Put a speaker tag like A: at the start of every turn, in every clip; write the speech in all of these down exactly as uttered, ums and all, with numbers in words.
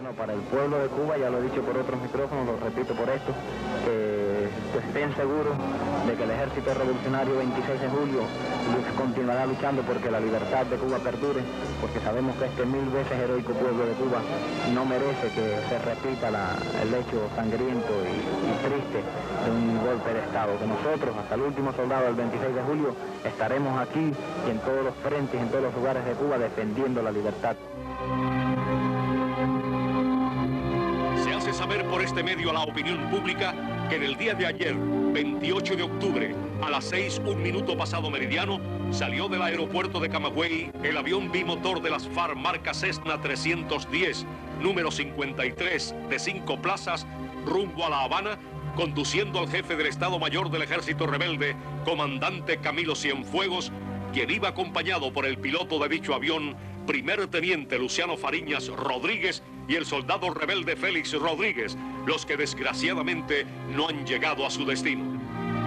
A: Bueno, para el pueblo de Cuba, ya lo he dicho por otros micrófonos, lo repito por esto, que estén seguros de que el ejército revolucionario veintiséis de julio continuará luchando porque la libertad de Cuba perdure, porque sabemos que este mil veces heroico pueblo de Cuba no merece que se repita la, el hecho sangriento y, y triste de un golpe de Estado, que nosotros, hasta el último soldado del veintiséis de julio, estaremos aquí y en todos los frentes, en todos los lugares de Cuba, defendiendo la libertad.
B: Se hace saber por este medio a la opinión pública que en el día de ayer, veintiocho de octubre, a las seis, un minuto pasado meridiano, salió del aeropuerto de Camagüey el avión bimotor de las FARC marca Cessna trescientos diez, número cincuenta y tres, de cinco plazas, rumbo a La Habana, conduciendo al jefe del Estado Mayor del Ejército Rebelde, comandante Camilo Cienfuegos, quien iba acompañado por el piloto de dicho avión, primer teniente Luciano Fariñas Rodríguez, y el soldado rebelde Félix Rodríguez, los que desgraciadamente no han llegado a su destino.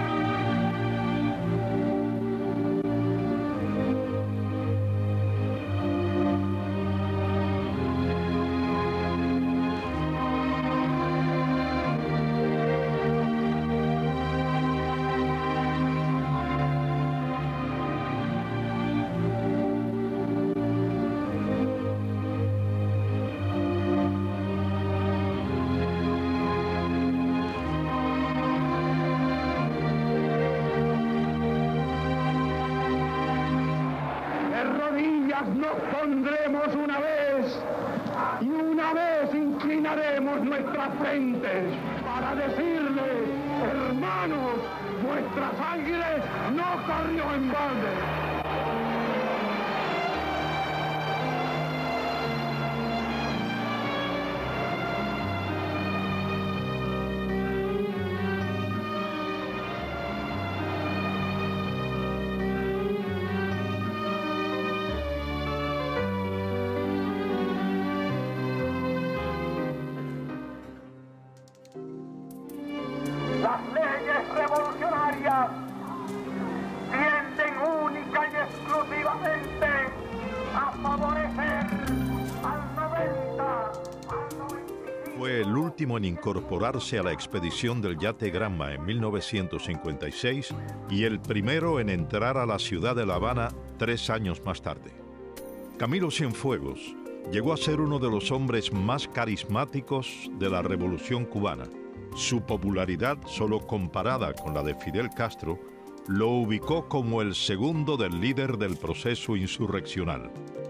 C: Nos pondremos una vez y una vez inclinaremos nuestras frentes para decirle, hermanos, vuestra sangre no corrió en balde. Las leyes revolucionarias tienden única y exclusivamente a favorecer al noventa, al noventa y cinco.
D: Fue el último en incorporarse a la expedición del yate Granma en mil novecientos cincuenta y seis y el primero en entrar a la ciudad de La Habana tres años más tarde. Camilo Cienfuegos llegó a ser uno de los hombres más carismáticos de la Revolución cubana. Su popularidad, solo comparada con la de Fidel Castro, lo ubicó como el segundo del líder del proceso insurreccional.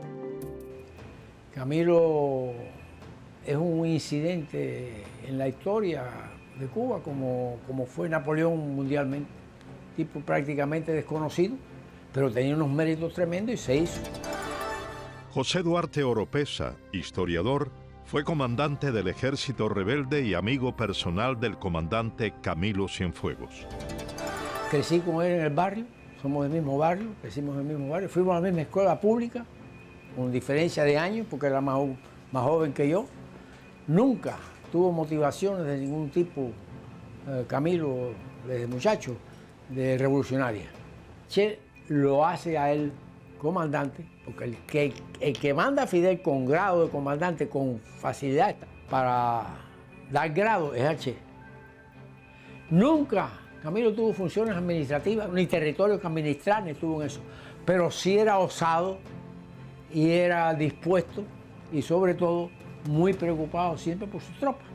E: Camilo es un incidente en la historia de Cuba, como, como fue Napoleón mundialmente. Tipo prácticamente desconocido, pero tenía unos méritos tremendos y se hizo.
D: José Duarte Oropesa, historiador, fue comandante del ejército rebelde y amigo personal del comandante Camilo Cienfuegos.
E: Crecí con él en el barrio, somos del mismo barrio, crecimos en el mismo barrio, fuimos a la misma escuela pública, con diferencia de años, porque era más, más joven que yo. Nunca tuvo motivaciones de ningún tipo, eh, Camilo, desde muchacho, de revolucionaria. Che lo hace a él comandante, porque el que, el que manda a Fidel con grado de comandante con facilidad para dar grado es a Che. Nunca Camilo tuvo funciones administrativas, ni territorio que administrar, ni estuvo en eso, pero sí era osado y era dispuesto y sobre todo muy preocupado siempre por sus tropas.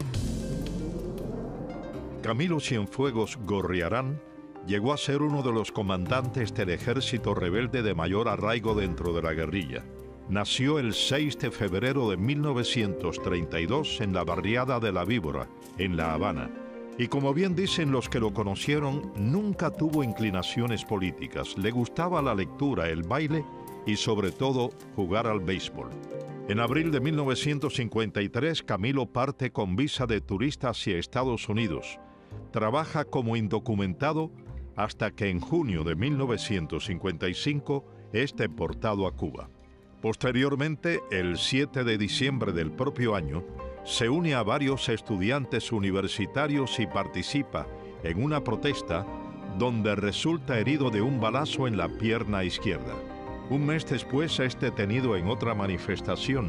D: Camilo Cienfuegos Gorriarán llegó a ser uno de los comandantes del ejército rebelde de mayor arraigo dentro de la guerrilla. Nació el seis de febrero de mil novecientos treinta y dos en la barriada de La Víbora, en La Habana. Y como bien dicen los que lo conocieron, nunca tuvo inclinaciones políticas. Le gustaba la lectura, el baile y sobre todo jugar al béisbol. En abril de mil novecientos cincuenta y tres, Camilo parte con visa de turista hacia Estados Unidos. Trabaja como indocumentado hasta que en junio de mil novecientos cincuenta y cinco es deportado a Cuba. Posteriormente, el siete de diciembre del propio año, se une a varios estudiantes universitarios y participa en una protesta donde resulta herido de un balazo en la pierna izquierda. Un mes después es detenido en otra manifestación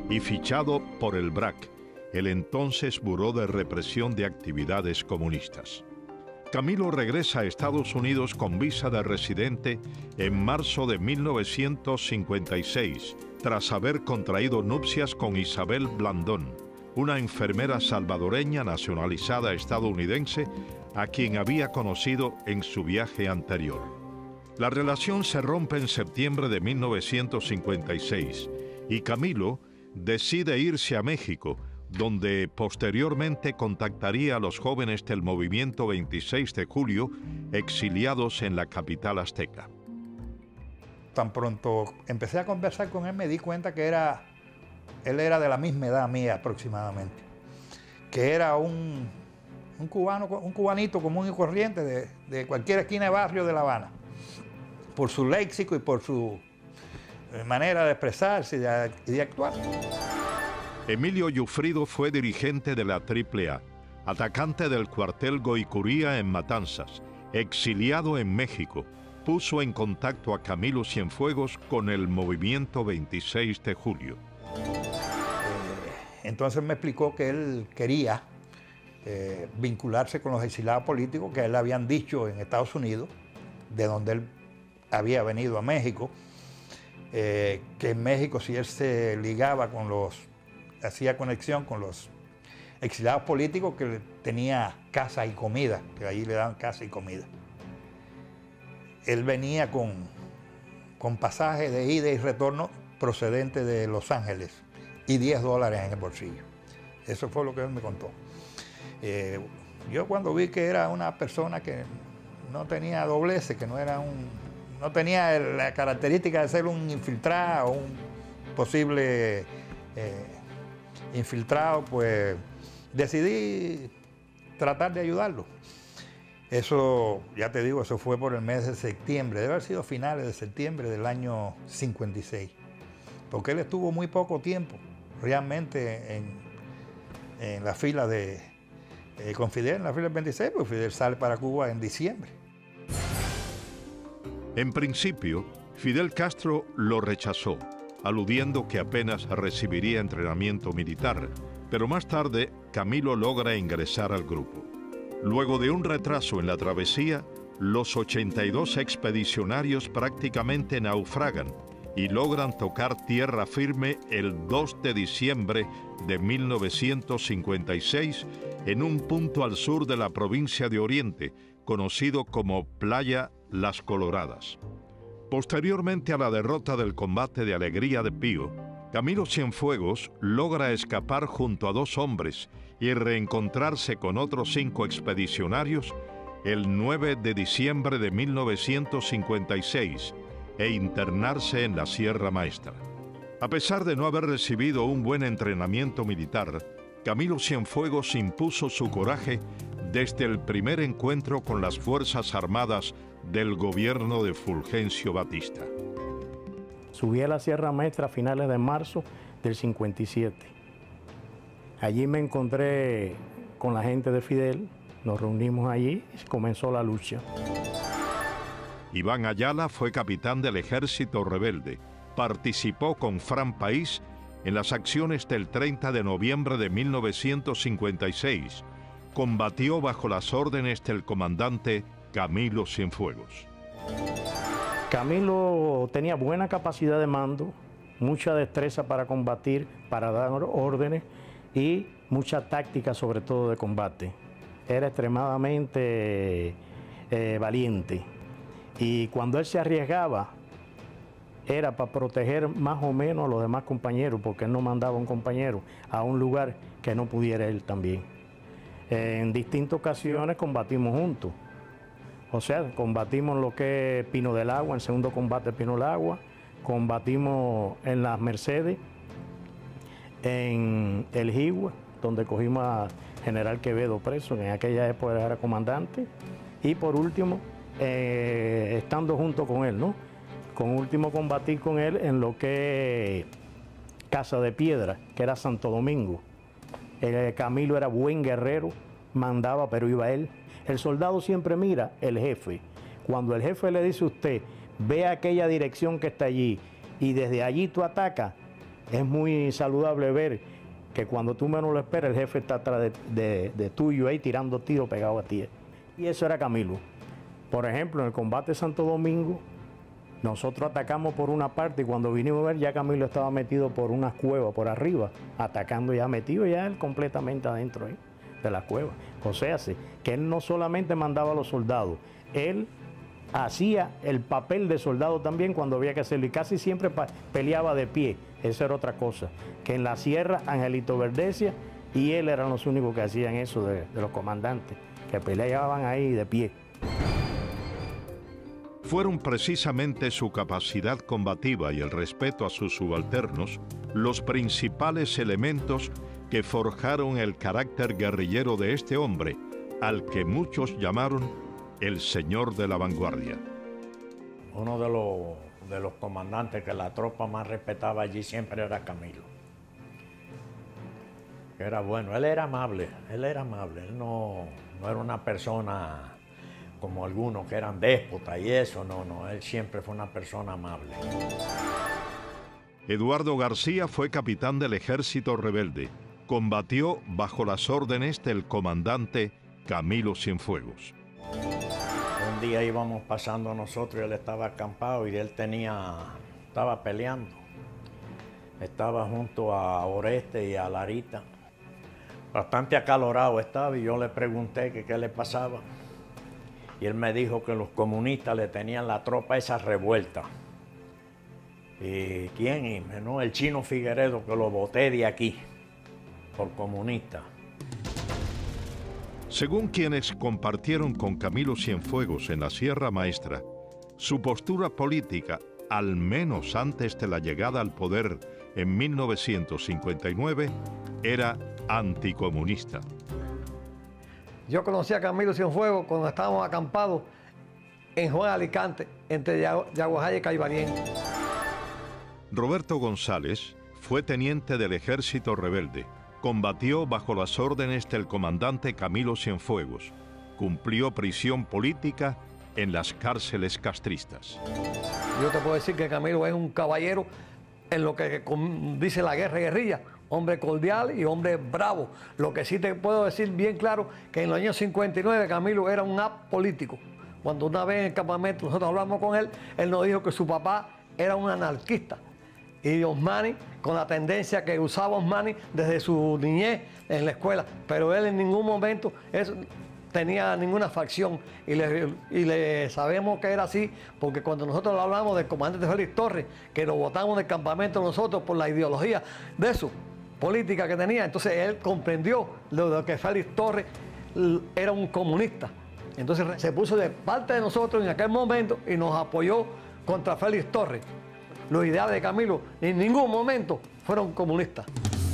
D: y fichado por el B R A C, el entonces Buró de Represión de Actividades Comunistas. Camilo regresa a Estados Unidos con visa de residente en marzo de mil novecientos cincuenta y seis, tras haber contraído nupcias con Isabel Blandón, una enfermera salvadoreña nacionalizada estadounidense a quien había conocido en su viaje anterior. La relación se rompe en septiembre de mil novecientos cincuenta y seis y Camilo decide irse a México, donde posteriormente contactaría a los jóvenes del movimiento veintiséis de julio exiliados en la capital azteca.
F: Tan pronto empecé a conversar con él, me di cuenta que era, él era de la misma edad mía aproximadamente, que era un, un cubano, un cubanito común y corriente de, de cualquier esquina de barrio de La Habana, por su léxico y por su manera de expresarse y de, y de actuar.
D: Emilio Yufrido fue dirigente de la Triple A, atacante del cuartel Goicuría en Matanzas, exiliado en México. Puso en contacto a Camilo Cienfuegos con el movimiento veintiséis de julio.
F: Eh, entonces me explicó que él quería eh, vincularse con los exiliados políticos que a él le habían dicho en Estados Unidos, de donde él había venido a México, eh, que en México si él se ligaba con los, hacía conexión con los exiliados políticos, que tenía casa y comida, que ahí le daban casa y comida. Él venía con, con pasaje de ida y retorno procedente de Los Ángeles y diez dólares en el bolsillo. Eso fue lo que él me contó. Eh, yo cuando vi que era una persona que no tenía dobleces, que no era un, no tenía la característica de ser un infiltrado, un posible eh, infiltrado, pues decidí tratar de ayudarlo. Eso, ya te digo, eso fue por el mes de septiembre, debe haber sido finales de septiembre del año cincuenta y seis, porque él estuvo muy poco tiempo realmente en, en la fila de, eh, con Fidel, en la fila del veintiséis, porque Fidel sale para Cuba en diciembre.
D: En principio, Fidel Castro lo rechazó, aludiendo que apenas recibiría entrenamiento militar, pero más tarde Camilo logra ingresar al grupo. Luego de un retraso en la travesía, los ochenta y dos expedicionarios prácticamente naufragan y logran tocar tierra firme el dos de diciembre de mil novecientos cincuenta y seis en un punto al sur de la provincia de Oriente, conocido como Playa Las Coloradas. Posteriormente a la derrota del combate de Alegría de Pío, Camilo Cienfuegos logra escapar junto a dos hombres y reencontrarse con otros cinco expedicionarios el nueve de diciembre de mil novecientos cincuenta y seis e internarse en la Sierra Maestra. A pesar de no haber recibido un buen entrenamiento militar, Camilo Cienfuegos impuso su coraje desde el primer encuentro con las Fuerzas Armadas del gobierno de Fulgencio Batista.
G: Subí a la Sierra Maestra a finales de marzo del cincuenta y siete. Allí me encontré con la gente de Fidel, nos reunimos allí y comenzó la lucha.
D: Iván Ayala fue capitán del Ejército Rebelde. Participó con Fran País en las acciones del treinta de noviembre de mil novecientos cincuenta y seis. Combatió bajo las órdenes del comandante Camilo Cienfuegos.
G: Camilo tenía buena capacidad de mando, mucha destreza para combatir, para dar órdenes y mucha táctica, sobre todo de combate. Era extremadamente eh, valiente y cuando él se arriesgaba era para proteger más o menos a los demás compañeros, porque él no mandaba a un compañero a un lugar que no pudiera él también. Eh, en distintas ocasiones combatimos juntos. O sea, combatimos lo que es Pino del Agua, el segundo combate de Pino del Agua, combatimos en las Mercedes, en el Jigua, donde cogimos a General Quevedo preso, en aquella época era comandante, y por último, eh, estando junto con él, ¿no? Con último combatir con él en lo que es Casa de Piedra, que era Santo Domingo. El Camilo era buen guerrero, mandaba, pero iba él. El soldado siempre mira el jefe. Cuando el jefe le dice a usted, ve aquella dirección que está allí y desde allí tú atacas, es muy saludable ver que cuando tú menos lo esperas, el jefe está atrás de, de, de tuyo ahí tirando tiros pegados a ti. Y eso era Camilo. Por ejemplo, en el combate de Santo Domingo, nosotros atacamos por una parte y cuando vinimos a ver ya Camilo estaba metido por unas cuevas por arriba, atacando ya, metido ya él completamente adentro ahí de la cueva. O sea, sí, que él no solamente mandaba a los soldados, él hacía el papel de soldado también cuando había que hacerlo y casi siempre peleaba de pie. Eso era otra cosa, que en la sierra Angelito Verdecia y él eran los únicos que hacían eso de, de los comandantes, que peleaban ahí de pie.
D: Fueron precisamente su capacidad combativa y el respeto a sus subalternos los principales elementos que forjaron el carácter guerrillero de este hombre, al que muchos llamaron el señor de la vanguardia.
G: Uno de los, de los comandantes que la tropa más respetaba allí siempre era Camilo. Era bueno, él era amable, él era amable, él no, no era una persona como algunos que eran déspotas y eso, no, no, él siempre fue una persona amable.
D: Eduardo García fue capitán del ejército rebelde. Combatió bajo las órdenes del comandante Camilo Cienfuegos.
G: Un día íbamos pasando nosotros y él estaba acampado y él tenía, estaba peleando. Estaba junto a Oreste y a Larita. Bastante acalorado estaba y yo le pregunté que qué le pasaba. Y él me dijo que los comunistas le tenían la tropa esa revuelta. ¿Y quién? Y no, el Chino Figueredo, que lo boté de aquí, por comunista.
D: Según quienes compartieron con Camilo Cienfuegos en la Sierra Maestra, su postura política, al menos antes de la llegada al poder en mil novecientos cincuenta y nueve, era anticomunista.
H: Yo conocí a Camilo Cienfuegos cuando estábamos acampados en Juan Alicante, entre Yaguajay y Caibanien.
D: Roberto González fue teniente del ejército rebelde. Combatió bajo las órdenes del comandante Camilo Cienfuegos. Cumplió prisión política en las cárceles castristas.
H: Yo te puedo decir que Camilo es un caballero en lo que dice la guerra y guerrilla. Hombre cordial y hombre bravo. Lo que sí te puedo decir bien claro, que en los años cincuenta y nueve Camilo era un apolítico. Cuando una vez en el campamento nosotros hablamos con él, él nos dijo que su papá era un anarquista. Y Osmani, con la tendencia que usaba Osmani desde su niñez en la escuela, pero él en ningún momento eso, tenía ninguna facción. Y le, y le sabemos que era así, porque cuando nosotros hablamos del comandante Félix Torres, que lo botamos del campamento nosotros por la ideología de eso, política que tenía, entonces él comprendió lo, lo que Félix Torres era un comunista. Entonces se puso de parte de nosotros en aquel momento y nos apoyó contra Félix Torres. Los ideales de Camilo en ningún momento fueron comunistas.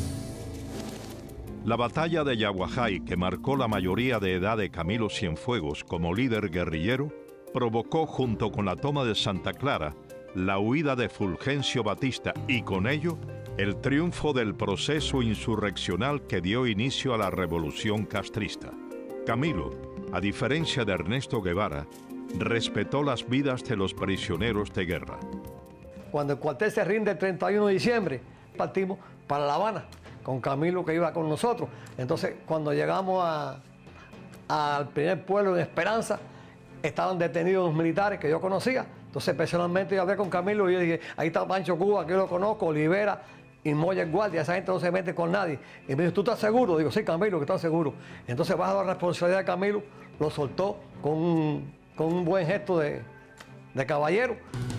D: La batalla de Yaguajay, que marcó la mayoría de edad de Camilo Cienfuegos como líder guerrillero, provocó, junto con la toma de Santa Clara, la huida de Fulgencio Batista y con ello el triunfo del proceso insurreccional que dio inicio a la revolución castrista. Camilo, a diferencia de Ernesto Guevara, respetó las vidas de los prisioneros de guerra.
H: Cuando el cuartel se rinde el treinta y uno de diciembre, partimos para La Habana, con Camilo que iba con nosotros. Entonces, cuando llegamos al primer pueblo de Esperanza, estaban detenidos los militares que yo conocía. Entonces, personalmente, yo hablé con Camilo y yo dije, ahí está Pancho Cuba, que yo lo conozco, Olivera y Moya el Guardia, esa gente no se mete con nadie. Y me dijo, ¿tú estás seguro? Digo, sí, Camilo, que estás seguro. Entonces, bajo la responsabilidad de Camilo, lo soltó con un, con un buen gesto de, de caballero.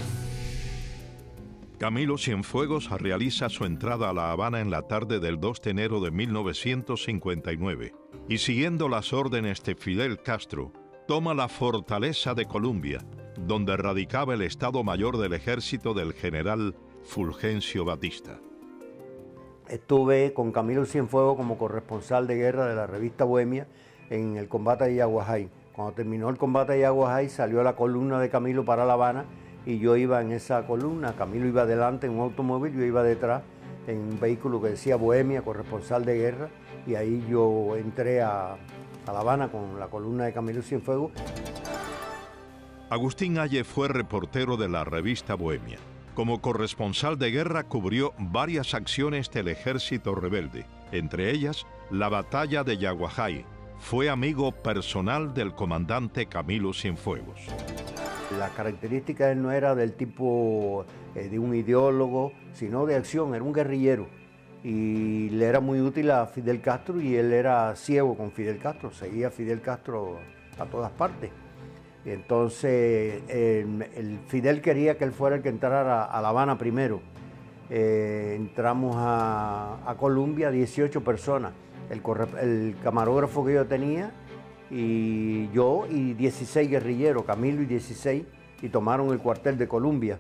D: Camilo Cienfuegos realiza su entrada a La Habana en la tarde del dos de enero de mil novecientos cincuenta y nueve y, siguiendo las órdenes de Fidel Castro, toma la fortaleza de Columbia, donde radicaba el Estado Mayor del Ejército del general Fulgencio Batista.
I: Estuve con Camilo Cienfuegos como corresponsal de guerra de la revista Bohemia en el combate de Yaguajay. Cuando terminó el combate de Yaguajay, salió la columna de Camilo para La Habana y yo iba en esa columna. Camilo iba adelante en un automóvil, yo iba detrás en un vehículo que decía Bohemia, corresponsal de guerra, y ahí yo entré a, a La Habana con la columna de Camilo Cienfuegos.
D: Agustín Halle fue reportero de la revista Bohemia. Como corresponsal de guerra cubrió varias acciones del ejército rebelde, entre ellas la batalla de Yaguajay. Fue amigo personal del comandante Camilo Cienfuegos.
I: La característica de él no era del tipo eh, de un ideólogo, sino de acción, era un guerrillero. Y le era muy útil a Fidel Castro y él era ciego con Fidel Castro, seguía a Fidel Castro a todas partes. Y entonces el, el Fidel quería que él fuera el que entrara a La Habana primero. Eh, entramos a, a Colombia dieciocho personas, el, corre, el camarógrafo que yo tenía y yo y dieciséis guerrilleros, Camilo y dieciséis, y tomaron el cuartel de Colombia.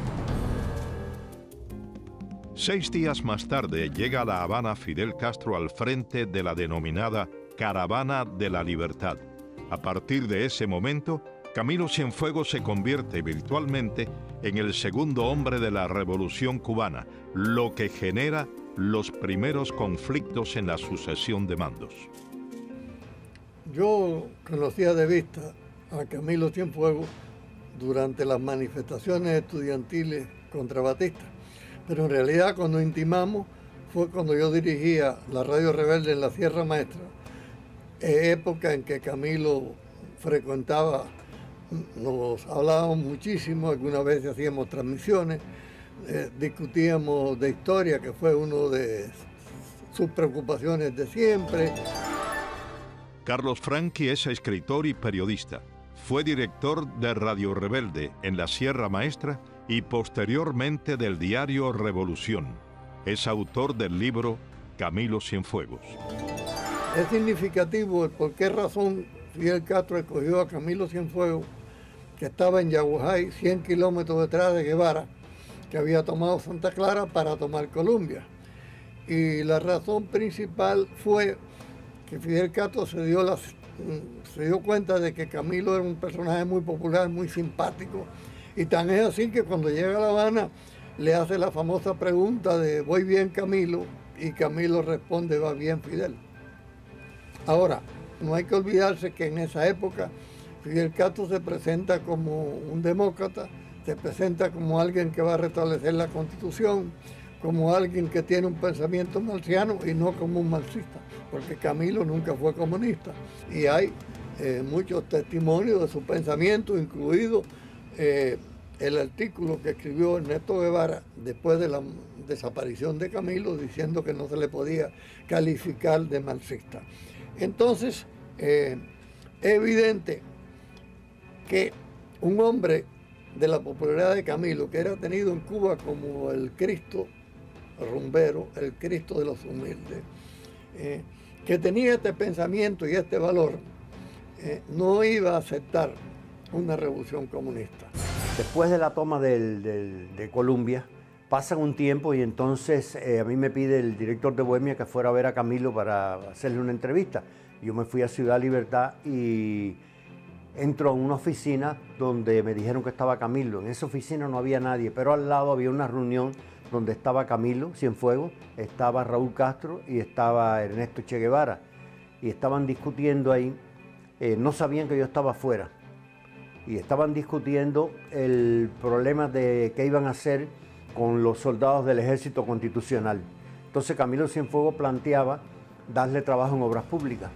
D: Seis días más tarde llega a La Habana Fidel Castro al frente de la denominada Caravana de la Libertad. A partir de ese momento, Camilo Cienfuegos se convierte virtualmente en el segundo hombre de la Revolución cubana, lo que genera los primeros conflictos en la sucesión de mandos.
J: Yo conocía de vista a Camilo Cienfuegos durante las manifestaciones estudiantiles contra Batista, pero en realidad cuando intimamos fue cuando yo dirigía la Radio Rebelde en la Sierra Maestra, época en que Camilo frecuentaba, nos hablábamos muchísimo, algunas veces hacíamos transmisiones, eh, discutíamos de historia, que fue una de sus preocupaciones de siempre.
D: Carlos Franqui es escritor y periodista. Fue director de Radio Rebelde en la Sierra Maestra y posteriormente del diario Revolución. Es autor del libro Camilo Cienfuegos.
J: Es significativo el por qué razón Fidel Castro escogió a Camilo Cienfuegos, que estaba en Yaguajay, cien kilómetros detrás de Guevara, que había tomado Santa Clara para tomar Colombia. Y la razón principal fue que Fidel Castro se dio, la, se dio cuenta de que Camilo era un personaje muy popular, muy simpático, y tan es así que cuando llega a La Habana le hace la famosa pregunta de ¿voy bien, Camilo? Y Camilo responde va bien, Fidel. Ahora, no hay que olvidarse que en esa época Fidel Castro se presenta como un demócrata, se presenta como alguien que va a restablecer la Constitución, como alguien que tiene un pensamiento marxiano y no como un marxista, porque Camilo nunca fue comunista. Y hay eh, muchos testimonios de su pensamiento, incluido eh, el artículo que escribió Ernesto Guevara después de la desaparición de Camilo, diciendo que no se le podía calificar de marxista. Entonces, eh, es evidente que un hombre de la popularidad de Camilo, que era tenido en Cuba como el Cristo rumbero, el Cristo de los humildes, eh, que tenía este pensamiento y este valor, eh, no iba a aceptar una revolución comunista.
I: Después de la toma del, del, de Colombia, pasan un tiempo y entonces eh, a mí me pide el director de Bohemia que fuera a ver a Camilo para hacerle una entrevista. Yo me fui a Ciudad Libertad y entro a una oficina donde me dijeron que estaba Camilo. En esa oficina no había nadie, pero al lado había una reunión donde estaba Camilo Cienfuegos, estaba Raúl Castro y estaba Ernesto Che Guevara. Y estaban discutiendo ahí, eh, no sabían que yo estaba afuera. Y estaban discutiendo el problema de qué iban a hacer con los soldados del Ejército Constitucional. Entonces Camilo Cienfuegos planteaba darle trabajo en obras públicas.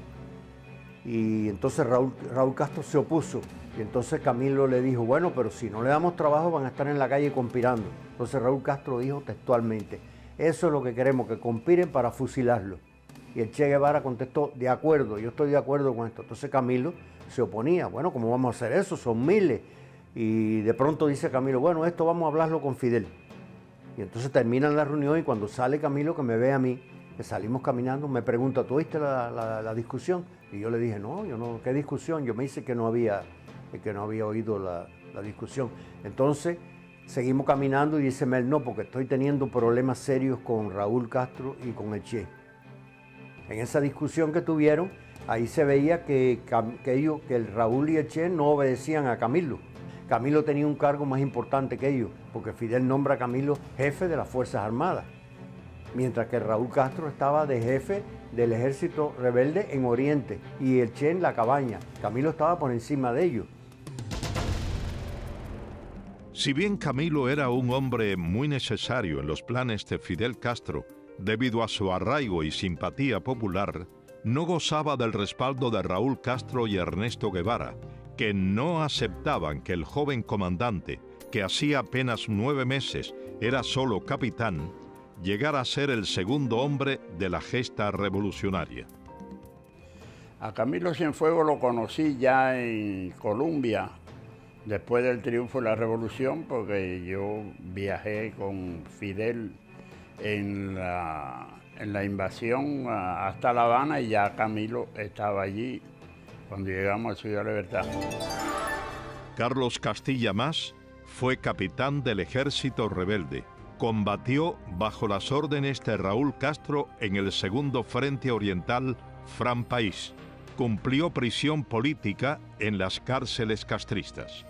I: Y entonces Raúl, Raúl Castro se opuso. Y entonces Camilo le dijo, bueno, pero si no le damos trabajo van a estar en la calle conspirando. Entonces Raúl Castro dijo textualmente, eso es lo que queremos, que conspiren para fusilarlo. Y el Che Guevara contestó, de acuerdo, yo estoy de acuerdo con esto. Entonces Camilo se oponía, bueno, ¿cómo vamos a hacer eso? Son miles. Y de pronto dice Camilo, bueno, esto vamos a hablarlo con Fidel. Y entonces terminan la reunión y cuando sale Camilo, que me ve a mí, que salimos caminando, me pregunta, ¿tú oíste la, la, la discusión? Y yo le dije, no, yo no, ¿qué discusión? Yo me dice que no había, que no había oído la, la discusión. Entonces seguimos caminando y dice Mel, no, porque estoy teniendo problemas serios con Raúl Castro y con el Che. En esa discusión que tuvieron, ahí se veía que, que, ellos, que el Raúl y el Che no obedecían a Camilo. Camilo tenía un cargo más importante que ellos, porque Fidel nombra a Camilo jefe de las Fuerzas Armadas, mientras que Raúl Castro estaba de jefe del ejército rebelde en Oriente y el Che en la cabaña. Camilo estaba por encima de ellos.
D: Si bien Camilo era un hombre muy necesario en los planes de Fidel Castro, debido a su arraigo y simpatía popular, no gozaba del respaldo de Raúl Castro y Ernesto Guevara, que no aceptaban que el joven comandante, que hacía apenas nueve meses era solo capitán, llegara a ser el segundo hombre de la gesta revolucionaria.
K: A Camilo Cienfuegos lo conocí ya en Colombia, después del triunfo de la revolución, porque yo viajé con Fidel en la, en la invasión hasta La Habana y ya Camilo estaba allí cuando llegamos a Ciudad Libertad.
D: Carlos Castilla Más fue capitán del ejército rebelde. Combatió bajo las órdenes de Raúl Castro en el segundo Frente Oriental Fran País. Cumplió prisión política en las cárceles castristas.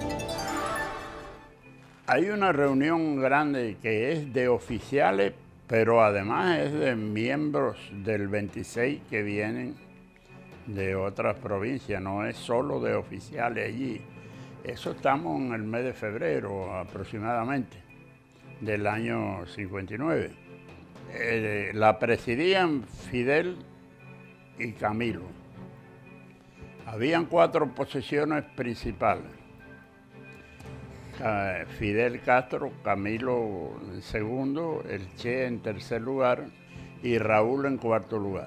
K: Hay una reunión grande que es de oficiales, pero además es de miembros del veintiséis que vienen de otras provincias, no es solo de oficiales allí. Eso estamos en el mes de febrero aproximadamente del año cincuenta y nueve. Eh, la presidían Fidel y Camilo. Habían cuatro posiciones principales. Fidel Castro, Camilo en segundo, el Che en tercer lugar y Raúl en cuarto lugar.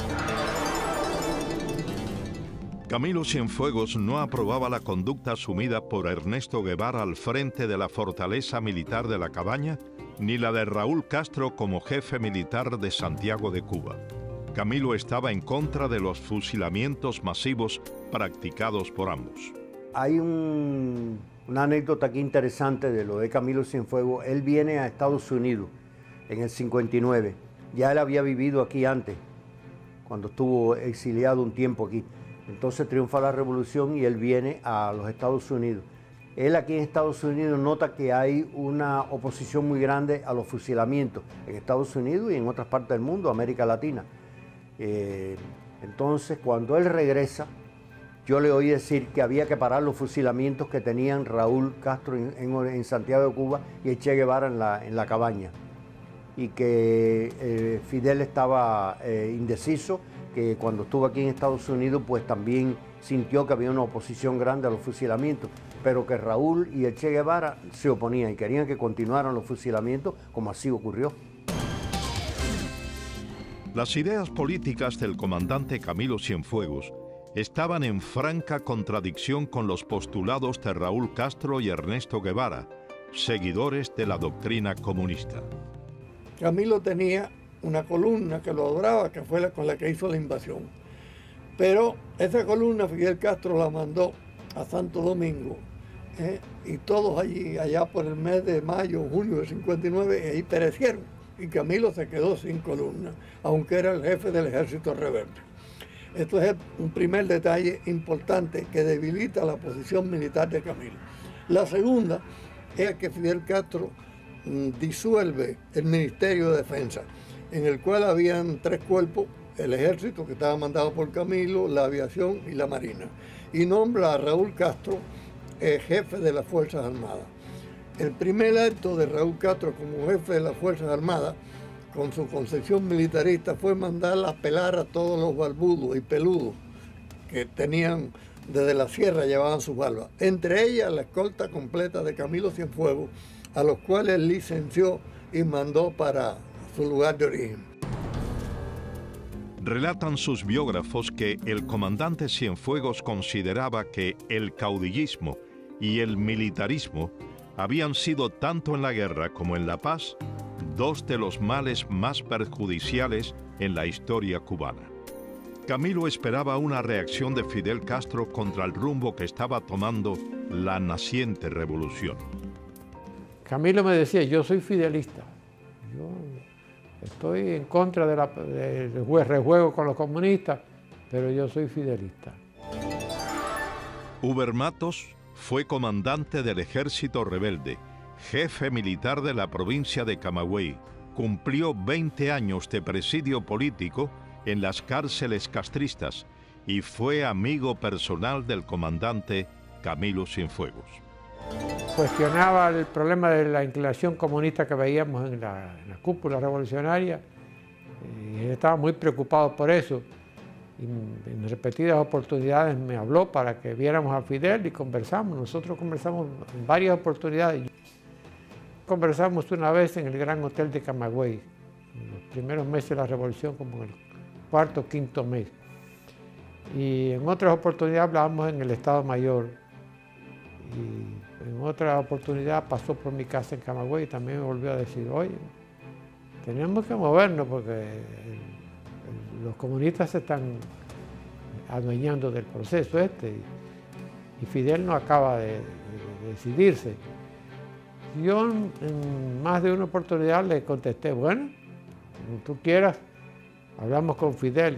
D: Camilo Cienfuegos no aprobaba la conducta asumida por Ernesto Guevara al frente de la fortaleza militar de La Cabaña, ni la de Raúl Castro como jefe militar de Santiago de Cuba. Camilo estaba en contra de los fusilamientos masivos practicados por ambos.
I: Hay un, una anécdota aquí interesante de lo de Camilo Cienfuegos. Él viene a Estados Unidos en el cincuenta y nueve. Ya él había vivido aquí antes, cuando estuvo exiliado un tiempo aquí. Entonces triunfa la revolución y él viene a los Estados Unidos. Él aquí en Estados Unidos nota que hay una oposición muy grande a los fusilamientos en Estados Unidos y en otras partes del mundo, América Latina. Eh, entonces, cuando él regresa, yo le oí decir que había que parar los fusilamientos que tenían Raúl Castro en, en, en Santiago de Cuba y el Che Guevara en la, en la Cabaña. Y que eh, Fidel estaba eh, indeciso, que cuando estuvo aquí en Estados Unidos pues también sintió que había una oposición grande a los fusilamientos, pero que Raúl y el Che Guevara se oponían y querían que continuaran los fusilamientos, como así ocurrió.
D: Las ideas políticas del comandante Camilo Cienfuegos estaban en franca contradicción con los postulados de Raúl Castro y Ernesto Guevara, seguidores de la doctrina comunista.
J: Camilo tenía una columna que lo adoraba, que fue la con la que hizo la invasión. Pero esa columna Fidel Castro la mandó a Santo Domingo, ¿eh? y todos allí, allá por el mes de mayo, junio del cincuenta y nueve, ahí perecieron. Y Camilo se quedó sin columna, aunque era el jefe del ejército rebelde. Esto es un primer detalle importante que debilita la posición militar de Camilo. La segunda es que Fidel Castro mm, disuelve el Ministerio de Defensa, en el cual habían tres cuerpos, el ejército que estaba mandado por Camilo, la aviación y la marina, y nombra a Raúl Castro eh, jefe de las Fuerzas Armadas. El primer acto de Raúl Castro como jefe de las Fuerzas Armadas, con su concepción militarista, fue mandar a pelar a todos los barbudos y peludos que tenían desde la sierra, llevaban sus barbas. Entre ellas la escolta completa de Camilo Cienfuegos, a los cuales licenció y mandó para su lugar de origen.
D: Relatan sus biógrafos que el comandante Cienfuegos consideraba que el caudillismo y el militarismo habían sido tanto en la guerra como en la paz dos de los males más perjudiciales en la historia cubana. Camilo esperaba una reacción de Fidel Castro contra el rumbo que estaba tomando la naciente revolución.
E: Camilo me decía, yo soy fidelista, yo estoy en contra de la, del rejuego con los comunistas, pero yo soy fidelista.
D: Uber Matos fue comandante del ejército rebelde, jefe militar de la provincia de Camagüey. Cumplió veinte años de presidio político en las cárceles castristas y fue amigo personal del comandante Camilo Cienfuegos.
L: Cuestionaba el problema de la inclinación comunista que veíamos en la, en la cúpula revolucionaria y él estaba muy preocupado por eso. Y en repetidas oportunidades me habló para que viéramos a Fidel y conversamos. Nosotros conversamos en varias oportunidades. Conversamos una vez en el Gran Hotel de Camagüey, en los primeros meses de la revolución, como en el cuarto o quinto mes. Y en otras oportunidades hablábamos en el Estado Mayor. Y en otra oportunidad pasó por mi casa en Camagüey y también me volvió a decir, oye, tenemos que movernos porque el, el, los comunistas se están adueñando del proceso este y, y Fidel no acaba de, de, de decidirse. Yo en, en más de una oportunidad le contesté, bueno, como tú quieras, hablamos con Fidel.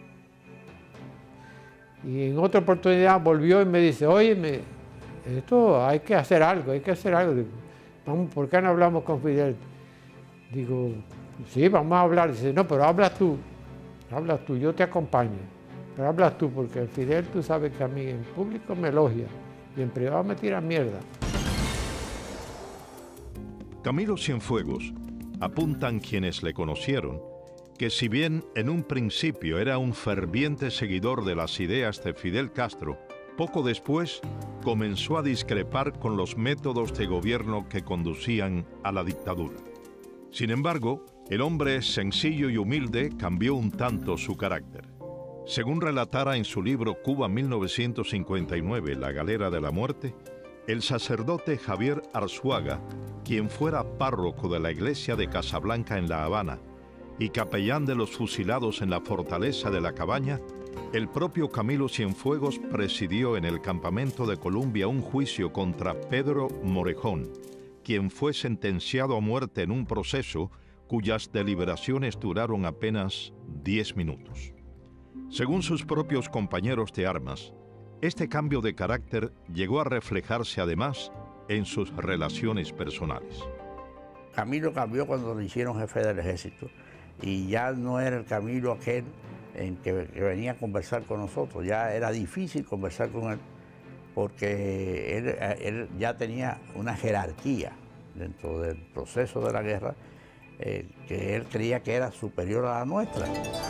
L: Y en otra oportunidad volvió y me dice, oye, me, esto hay que hacer algo, hay que hacer algo. Digo, vamos, ¿por qué no hablamos con Fidel? Digo, sí, vamos a hablar. Dice, no, pero hablas tú, hablas tú, yo te acompaño. Pero hablas tú, porque Fidel, tú sabes que a mí en público me elogia y en privado me tira mierda.
D: Camilo Cienfuegos, apuntan quienes le conocieron, que si bien en un principio era un ferviente seguidor de las ideas de Fidel Castro, poco después comenzó a discrepar con los métodos de gobierno que conducían a la dictadura. Sin embargo, el hombre sencillo y humilde cambió un tanto su carácter. Según relatara en su libro Cuba mil novecientos cincuenta y nueve, La Galera de la Muerte, el sacerdote Javier Arzuaga, quien fuera párroco de la iglesia de Casablanca en La Habana y capellán de los fusilados en la fortaleza de La Cabaña, el propio Camilo Cienfuegos presidió en el campamento de Columbia un juicio contra Pedro Morejón, quien fue sentenciado a muerte en un proceso cuyas deliberaciones duraron apenas diez minutos. Según sus propios compañeros de armas, este cambio de carácter llegó a reflejarse además en sus relaciones personales.
K: Camilo cambió cuando lo hicieron jefe del ejército y ya no era el Camilo aquel en que, que venía a conversar con nosotros, ya era difícil conversar con él porque él, él ya tenía una jerarquía dentro del proceso de la guerra eh, que él creía que era superior a la nuestra.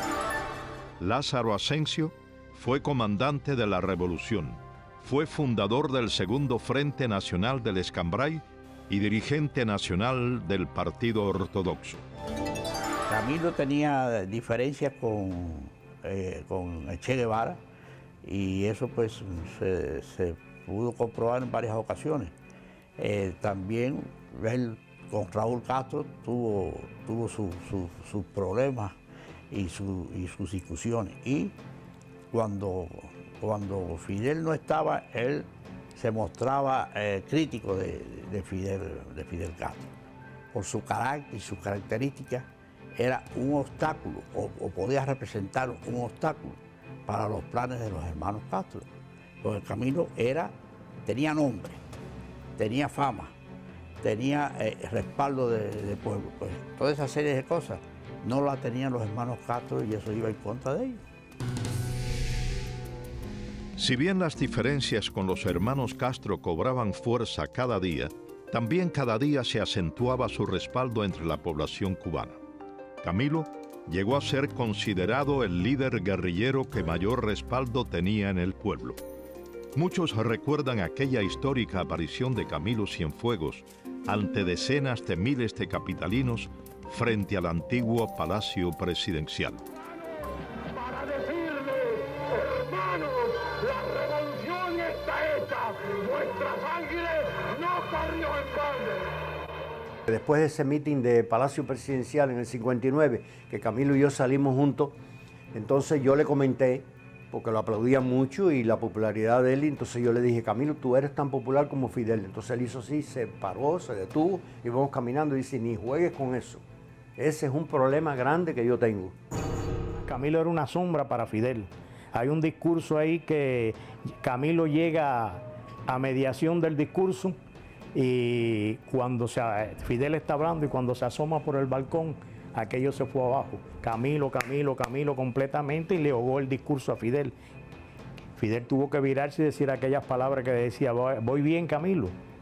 D: Lázaro Asensio fue comandante de la Revolución, fue fundador del Segundo Frente Nacional del Escambray y dirigente nacional del Partido Ortodoxo.
K: Camilo tenía diferencias con, eh, con Che Guevara y eso pues se, se pudo comprobar en varias ocasiones. Eh, también él con Raúl Castro tuvo, tuvo sus su, su problemas y, su, y sus discusiones. Y cuando, cuando Fidel no estaba, él se mostraba eh, crítico de, de, Fidel, de Fidel Castro. Por su carácter y sus características, era un obstáculo, o, o podía representar un obstáculo para los planes de los hermanos Castro. Porque Camilo era, tenía nombre, tenía fama, tenía eh, respaldo de, de pueblo. Pues toda esa serie de cosas no la tenían los hermanos Castro y eso iba en contra de ellos.
D: Si bien las diferencias con los hermanos Castro cobraban fuerza cada día, también cada día se acentuaba su respaldo entre la población cubana. Camilo llegó a ser considerado el líder guerrillero que mayor respaldo tenía en el pueblo. Muchos recuerdan aquella histórica aparición de Camilo Cienfuegos ante decenas de miles de capitalinos frente al antiguo Palacio Presidencial.
C: Para decirles, hermanos, la revolución está hecha, nuestra sangre no corrió en vano.
I: Después de ese mitin de Palacio Presidencial en el cincuenta y nueve, que Camilo y yo salimos juntos, entonces yo le comenté, porque lo aplaudía mucho y la popularidad de él, y entonces yo le dije, Camilo, tú eres tan popular como Fidel. Entonces él hizo así, se paró, se detuvo y vamos caminando y dice, ni juegues con eso. Ese es un problema grande que yo tengo.
G: Camilo era una sombra para Fidel. Hay un discurso ahí que Camilo llega a mediación del discurso y cuando se, Fidel está hablando y cuando se asoma por el balcón, aquello se fue abajo. Camilo, Camilo, Camilo completamente y le ahogó el discurso a Fidel. Fidel tuvo que virarse y decir aquellas palabras que decía, voy bien Camilo.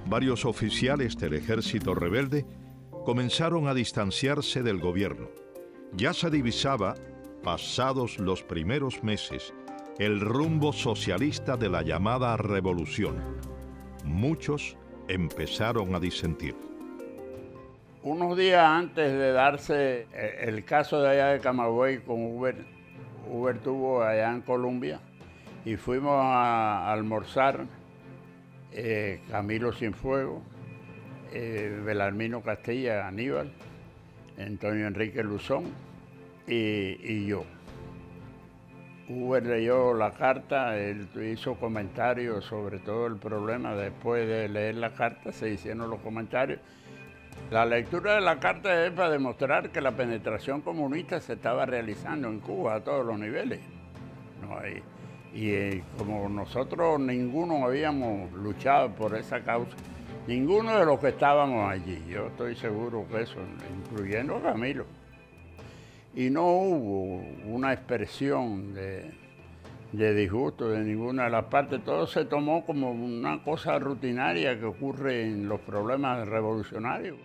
D: varios oficiales del ejército rebelde comenzaron a distanciarse del gobierno. Ya se divisaba, pasados los primeros meses, el rumbo socialista de la llamada revolución. Muchos empezaron a disentir.
K: Unos días antes de darse el caso de allá de Camagüey con Hoover, Hoover tuvo allá en Colombia, y fuimos a almorzar eh, Camilo Cienfuegos, eh, Belarmino Castilla Aníbal, Antonio Enrique Luzón y, y yo. Hoover leyó la carta, él hizo comentarios sobre todo el problema. Después de leer la carta se hicieron los comentarios. La lectura de la carta es para demostrar que la penetración comunista se estaba realizando en Cuba a todos los niveles. No hay, y eh, como nosotros ninguno habíamos luchado por esa causa, ninguno de los que estábamos allí, yo estoy seguro que eso, incluyendo a Camilo. Y no hubo una expresión de, de disgusto de ninguna de las partes. Todo se tomó como una cosa rutinaria que ocurre en los problemas revolucionarios.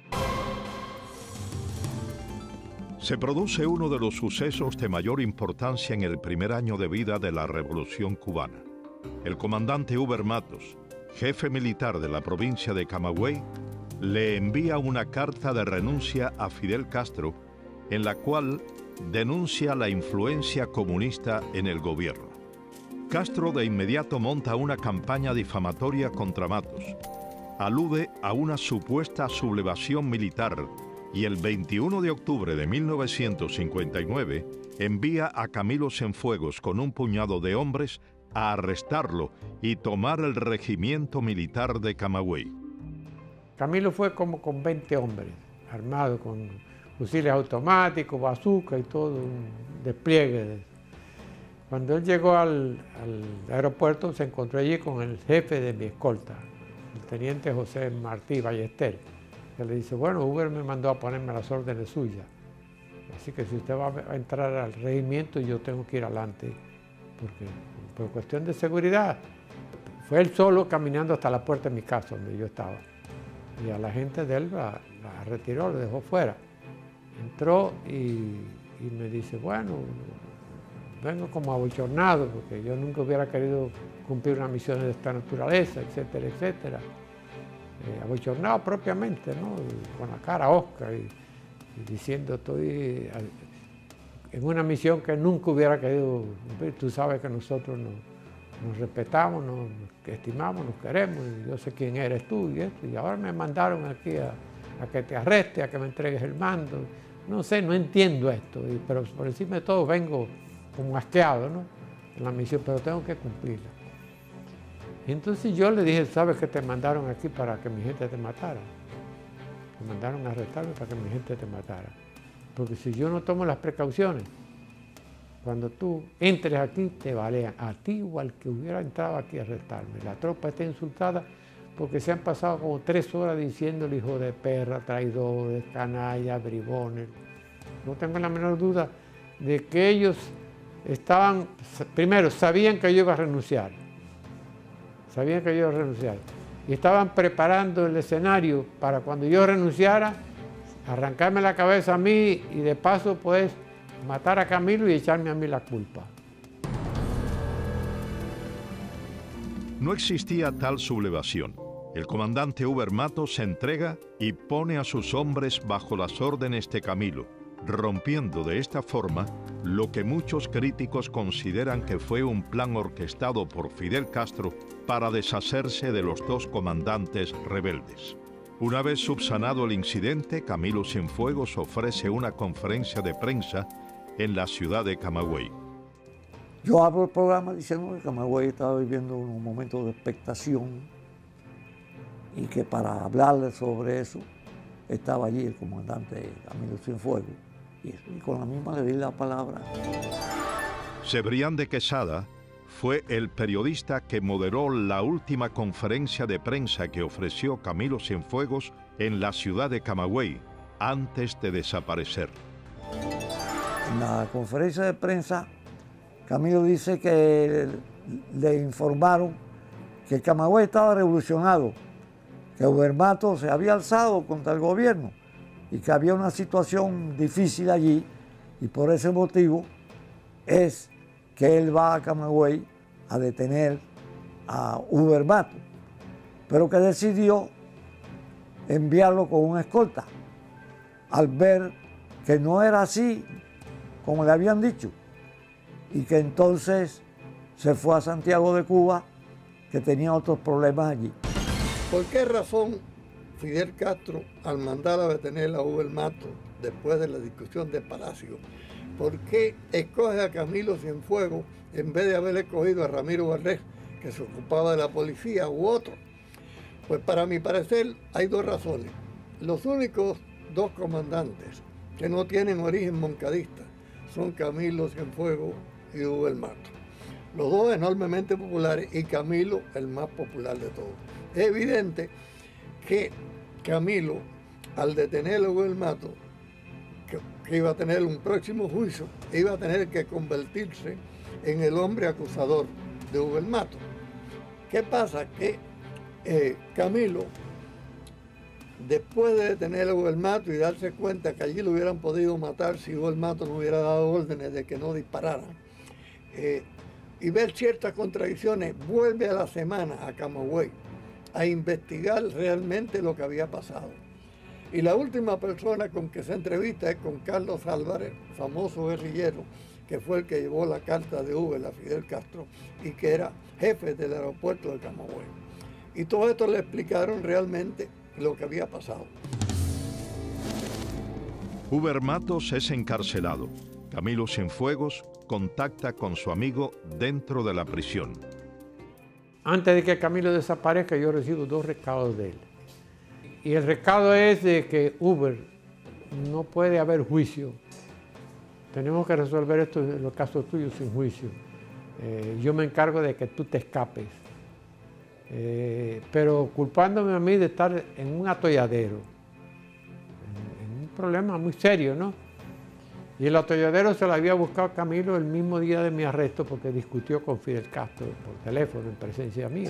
D: Se produce uno de los sucesos de mayor importancia en el primer año de vida de la Revolución cubana. El comandante Hoover Matos, jefe militar de la provincia de Camagüey, le envía una carta de renuncia a Fidel Castro, en la cual denuncia la influencia comunista en el gobierno. Castro de inmediato monta una campaña difamatoria contra Matos. Alude a una supuesta sublevación militar y el veintiuno de octubre de mil novecientos cincuenta y nueve envía a Camilo Cienfuegos con un puñado de hombres a arrestarlo y tomar el regimiento militar de Camagüey.
L: Camilo fue como con veinte hombres, armados con fusiles automáticos, bazooka y todo un despliegue. Cuando él llegó al, al aeropuerto se encontró allí con el jefe de mi escolta, el teniente José Martí Ballester, que le dice, bueno, Hoover me mandó a ponerme las órdenes suyas, así que si usted va a entrar al regimiento yo tengo que ir adelante, porque por cuestión de seguridad. Fue él solo caminando hasta la puerta de mi casa donde yo estaba, y a la gente de él la, la retiró, lo dejó fuera. Entró y, y me dice, bueno, vengo como abochornado, porque yo nunca hubiera querido cumplir una misión de esta naturaleza, etcétera, etcétera. Eh, abochornado propiamente, ¿no? Y con la cara osca y, y diciendo, estoy en una misión que nunca hubiera querido cumplir. Tú sabes que nosotros nos, nos respetamos, nos estimamos, nos queremos, y yo sé quién eres tú y esto, y ahora me mandaron aquí a, a que te arreste, a que me entregues el mando. No sé, no entiendo esto, y, pero por encima de todo vengo como asqueado, ¿no? En la misión, pero tengo que cumplirla. Y entonces yo le dije, ¿sabes que te mandaron aquí para que mi gente te matara? Me mandaron a arrestarme para que mi gente te matara. Porque si yo no tomo las precauciones, cuando tú entres aquí te balean, a ti o al que hubiera entrado aquí a arrestarme. La tropa está insultada porque se han pasado como tres horas diciéndole hijo de perra, traidores, canallas, bribones. No tengo la menor duda de que ellos estaban, primero, sabían que yo iba a renunciar, sabían que yo iba a renunciar, y estaban preparando el escenario para cuando yo renunciara, arrancarme la cabeza a mí y de paso, pues, matar a Camilo y echarme a mí la culpa.
D: No existía tal sublevación. El comandante Hoover Matos se entrega y pone a sus hombres bajo las órdenes de Camilo, rompiendo de esta forma lo que muchos críticos consideran que fue un plan orquestado por Fidel Castro para deshacerse de los dos comandantes rebeldes. Una vez subsanado el incidente, Camilo Cienfuegos ofrece una conferencia de prensa en la ciudad de Camagüey.
M: Yo abro el programa diciendo que Camagüey estaba viviendo unos momentos de expectación y que para hablarle sobre eso estaba allí el comandante Camilo Cienfuegos y, y con la misma le di la palabra.
D: Cebrián de Quesada fue el periodista que moderó la última conferencia de prensa que ofreció Camilo Cienfuegos en la ciudad de Camagüey antes de desaparecer.
M: En la conferencia de prensa, Camilo dice que le informaron que Camagüey estaba revolucionado, que que Ubermato se había alzado contra el gobierno y que había una situación difícil allí, y por ese motivo es que él va a Camagüey a detener a Ubermato, pero que decidió enviarlo con una escolta al ver que no era así como le habían dicho, y que entonces se fue a Santiago de Cuba, que tenía otros problemas allí.
J: ¿Por qué razón Fidel Castro, al mandar a detener a Ubermato después de la discusión de Palacio, por qué escoge a Camilo Cienfuegos en vez de haber escogido a Ramiro Barrés, que se ocupaba de la policía, u otro? Pues para mi parecer hay dos razones. Los únicos dos comandantes que no tienen origen moncadista son Camilo Cienfuegos y Ubermato. Los dos enormemente populares y Camilo el más popular de todos. Es evidente que Camilo, al detener a Ubermato, que, que iba a tener un próximo juicio, iba a tener que convertirse en el hombre acusador de Ubermato. ¿Qué pasa? Que eh, Camilo, después de detener a Ubermato y darse cuenta que allí lo hubieran podido matar si Ubermato no hubiera dado órdenes de que no dispararan, eh, y ver ciertas contradicciones, vuelve a la semana a Camagüey a investigar realmente lo que había pasado. Y la última persona con que se entrevista es con Carlos Álvarez, famoso guerrillero, que fue el que llevó la carta de Uber a Fidel Castro y que era jefe del aeropuerto de Camagüey. Y todo esto le explicaron realmente lo que había pasado.
D: Ubermatos es encarcelado. Camilo Cienfuegos contacta con su amigo dentro de la prisión.
L: Antes de que Camilo desaparezca, yo recibo dos recados de él. Y el recado es de que Uber, no puede haber juicio. Tenemos que resolver esto en los casos tuyos sin juicio. Eh, yo me encargo de que tú te escapes. Eh, pero culpándome a mí de estar en un atolladero, en, en un problema muy serio, ¿no? Y el atolladero se lo había buscado Camilo el mismo día de mi arresto porque discutió con Fidel Castro por teléfono en presencia mía.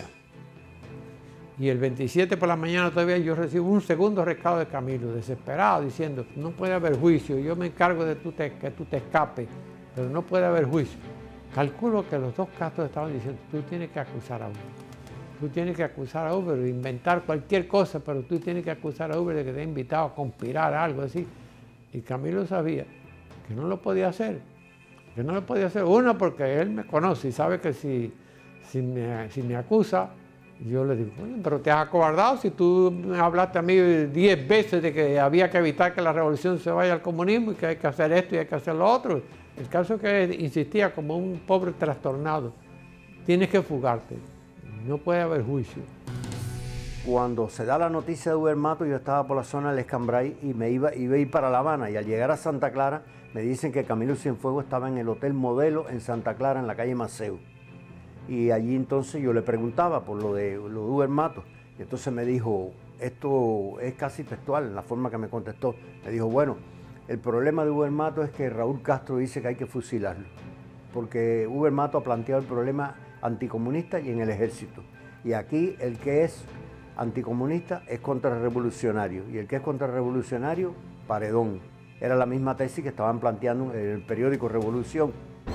L: Y el veintisiete por la mañana todavía yo recibo un segundo recado de Camilo, desesperado, diciendo, no puede haber juicio, yo me encargo de tú te, que tú te escapes, pero no puede haber juicio. Calculo que los dos Castros estaban diciendo, tú tienes que acusar a Uber, tú tienes que acusar a Uber, inventar cualquier cosa, pero tú tienes que acusar a Uber de que te ha invitado a conspirar, algo así. Y Camilo sabía que no lo podía hacer, que no lo podía hacer. Uno, porque él me conoce y sabe que si, si, me, si me acusa, yo le digo, bueno, pero te has acobardado si tú me hablaste a mí diez veces de que había que evitar que la revolución se vaya al comunismo y que hay que hacer esto y hay que hacer lo otro. El caso es que insistía como un pobre trastornado, tienes que fugarte, no puede haber juicio.
I: Cuando se da la noticia de Ubermato, yo estaba por la zona del Escambray y me iba, iba a ir para La Habana, y al llegar a Santa Clara me dicen que Camilo Cienfuegos estaba en el Hotel Modelo en Santa Clara, en la calle Maceo. Y allí entonces yo le preguntaba por lo de, lo de Ubermato, y entonces me dijo, esto es casi textual en la forma que me contestó, me dijo, bueno, el problema de Ubermato es que Raúl Castro dice que hay que fusilarlo, porque Ubermato ha planteado el problema anticomunista y en el ejército, y aquí el que es anticomunista es contrarrevolucionario, y el que es contrarrevolucionario, paredón. Era la misma tesis que estaban planteando en el periódico Revolución.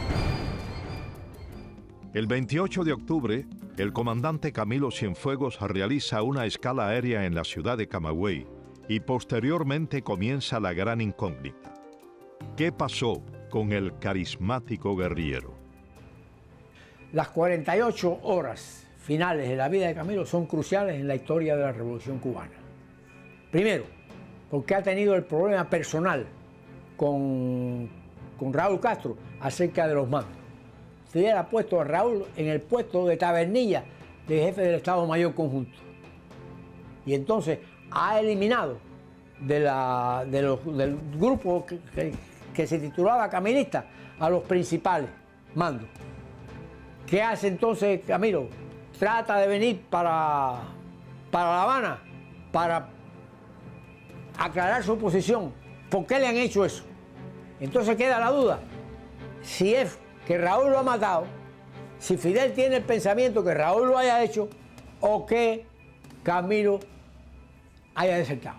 D: El veintiocho de octubre, el comandante Camilo Cienfuegos realiza una escala aérea en la ciudad de Camagüey y posteriormente comienza la gran incógnita. ¿Qué pasó con el carismático guerrillero?
E: Las cuarenta y ocho horas finales de la vida de Camilo son cruciales en la historia de la Revolución Cubana. Primero, porque ha tenido el problema personal con, con Raúl Castro acerca de los mandos. Fidel ha puesto a Raúl en el puesto de tabernilla de jefe del Estado Mayor Conjunto. Y entonces ha eliminado de la, de los, del grupo que, que, que se titulaba caminista a los principales mandos. ¿Qué hace entonces Camilo? Trata de venir para, para La Habana para aclarar su posición. ¿Por qué le han hecho eso? Entonces queda la duda. Si es que Raúl lo ha matado, si Fidel tiene el pensamiento que Raúl lo haya hecho, o que Camilo haya desertado.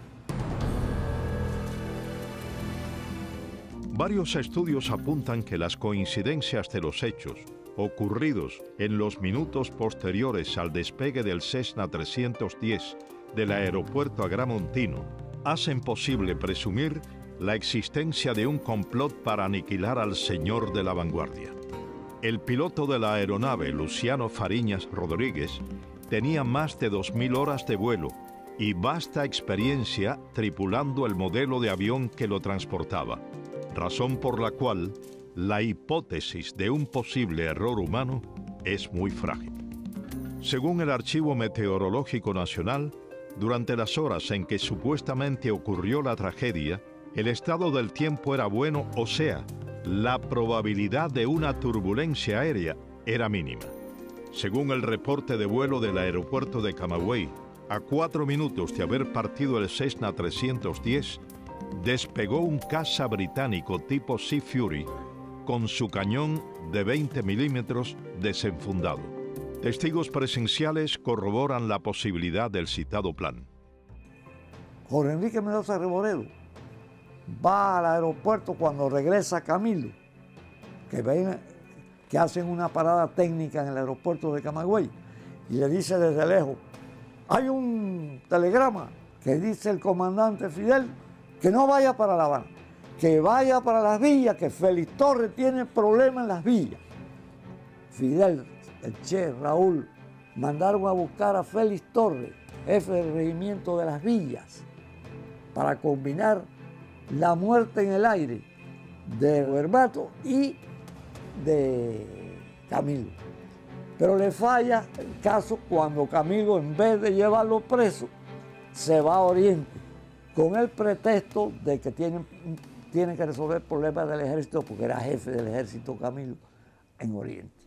D: Varios estudios apuntan que las coincidencias de los hechos ocurridos en los minutos posteriores al despegue del Cessna trescientos diez del aeropuerto agramontino hacen posible presumir la existencia de un complot para aniquilar al señor de la vanguardia. El piloto de la aeronave, Luciano Fariñas Rodríguez, tenía más de dos mil horas de vuelo y vasta experiencia tripulando el modelo de avión que lo transportaba, razón por la cual la hipótesis de un posible error humano es muy frágil. Según el Archivo Meteorológico Nacional, durante las horas en que supuestamente ocurrió la tragedia, el estado del tiempo era bueno, o sea, la probabilidad de una turbulencia aérea era mínima. Según el reporte de vuelo del aeropuerto de Camagüey, a cuatro minutos de haber partido el Cessna trescientos diez, despegó un caza británico tipo Sea Fury con su cañón de veinte milímetros desenfundado. Testigos presenciales corroboran la posibilidad del citado plan.
M: Jorge Enrique Mendoza Reboredo va al aeropuerto cuando regresa Camilo, que, ven, que hacen una parada técnica en el aeropuerto de Camagüey, y le dice desde lejos, hay un telegrama que dice el comandante Fidel que no vaya para La Habana, que vaya para las villas, que Félix Torres tiene problemas en las villas. Fidel, el Che, Raúl, mandaron a buscar a Félix Torres, jefe del regimiento de las villas, para combinar la muerte en el aire de Herbato y de Camilo. Pero le falla el caso cuando Camilo, en vez de llevarlo preso, se va a Oriente, con el pretexto de que tiene, tiene que resolver problemas del ejército, porque era jefe del ejército Camilo en Oriente.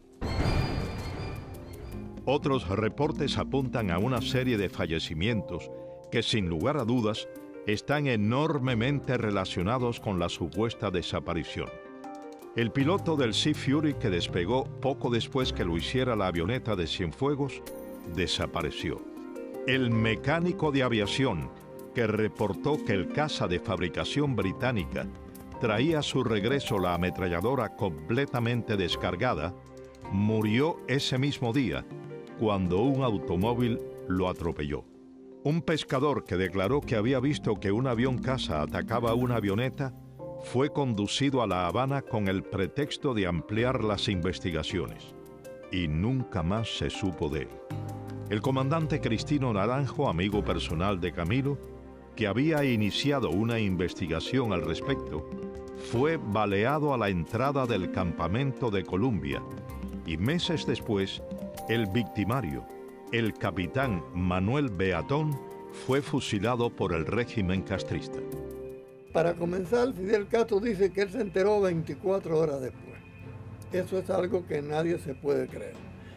D: Otros reportes apuntan a una serie de fallecimientos que, sin lugar a dudas, están enormemente relacionados con la supuesta desaparición. El piloto del Sea Fury, que despegó poco después que lo hiciera la avioneta de Cienfuegos, desapareció. El mecánico de aviación, que reportó que el caza de fabricación británica traía a su regreso la ametralladora completamente descargada, murió ese mismo día cuando un automóvil lo atropelló. Un pescador que declaró que había visto que un avión caza atacaba una avioneta fue conducido a La Habana con el pretexto de ampliar las investigaciones, y nunca más se supo de él. El comandante Cristino Naranjo, amigo personal de Camilo, que había iniciado una investigación al respecto, fue baleado a la entrada del campamento de Columbia, y meses después, el victimario, el capitán Manuel Beatón, fue fusilado por el régimen castrista.
J: Para comenzar, Fidel Castro dice que él se enteró veinticuatro horas después. Eso es algo que nadie se puede creer.